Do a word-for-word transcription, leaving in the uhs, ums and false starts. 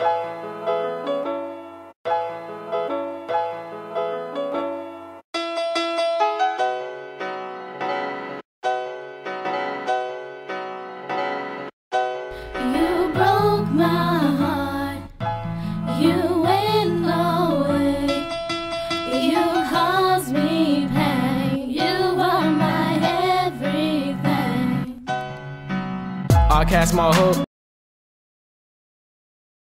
You broke my heart, you went away, you caused me pain, you are my everything. I cast my hook